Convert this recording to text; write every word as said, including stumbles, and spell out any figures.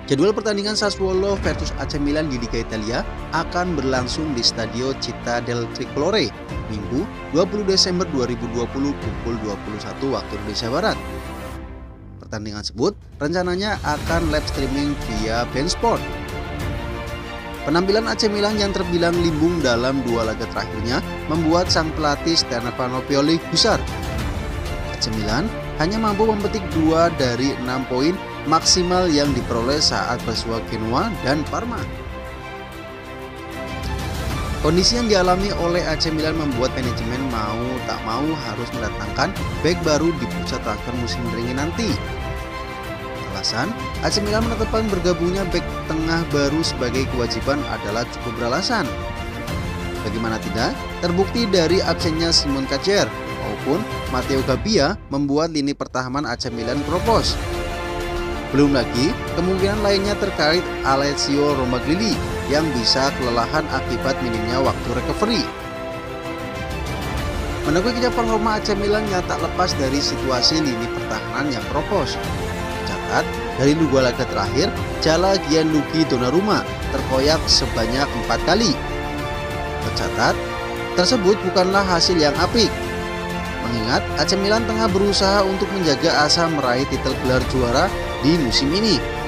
Jadwal pertandingan Sassuolo versus A C Milan di Liga Italia akan berlangsung di Stadio Città del Tricolore, Minggu dua puluh Desember dua ribu dua puluh pukul dua puluh satu waktu Indonesia Barat. Pertandingan tersebut rencananya akan live streaming via beIN Sport. Penampilan A C Milan yang terbilang limbung dalam dua laga terakhirnya membuat sang pelatih Stefano Pioli gusar. A C Milan hanya mampu memetik dua dari enam poin maksimal yang diperoleh saat bersua Genoa dan Parma. Kondisi yang dialami oleh A C Milan membuat manajemen mau tak mau harus mendatangkan bek baru di bursa transfer musim dingin nanti. Alasan A C Milan menetapkan bergabungnya bek tengah baru sebagai kewajiban adalah cukup beralasan. Bagaimana tidak, terbukti dari absennya Simon Kjaer maupun Matteo Gabbia membuat lini pertahanan A C Milan propos. Belum lagi kemungkinan lainnya terkait Alessio Romagnoli yang bisa kelelahan akibat minimnya waktu recovery. Menakui performa A C Milan nyata lepas dari situasi lini pertahanan yang propos. Tercatat dari dua laga terakhir, jala Gianluigi Donnarumma terkoyak sebanyak empat kali. Tercatat, tersebut bukanlah hasil yang apik. Mengingat A C Milan tengah berusaha untuk menjaga asa meraih titel gelar juara di musim ini.